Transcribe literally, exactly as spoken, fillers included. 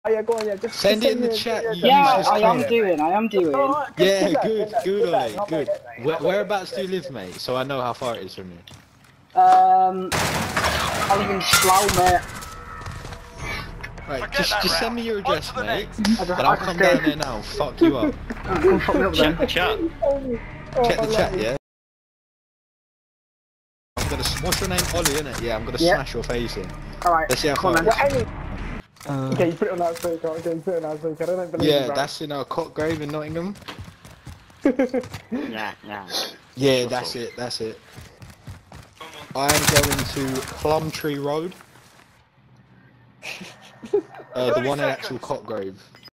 Oh, yeah, go on, yeah. Just Send just it in the me- chat, Yeah, you Yeah, useless I am cunt. doing, I am doing. Alright, good, Yeah, lad, good, lad, good, lad, Ollie, not good. bad, mate, Where, not bad. whereabouts do you live, mate? So I know how far it is from you. Um, I live in Slough, mate. Right, Forget just that just send round. me your On address, to the mate, next. I just, and I I'll just come did. down there now and fuck you up. Come fuck me up then. Chat, chat. Oh, Check the I chat, love you. yeah? I'm gonna, s- what's your name? Ollie, innit? Yeah, I'm gonna Yeah. smash your face in. Alright, Let's see how come far on it then. is. Yeah, anyway. Okay, you put it on that speaker. Okay, you put it on that speaker. I don't believe you, Yeah, bro. that's in our Cockgrave in Nottingham. Yeah, yeah. Yeah, Shut that's up. it, that's it. I am going to Plumtree Road. Uh, the thirty one in actual seconds. Cockgrave.